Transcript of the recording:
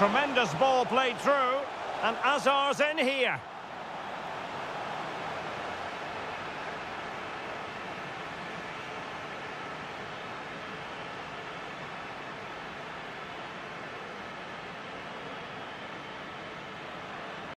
Tremendous ball played through, and Hazard's in here.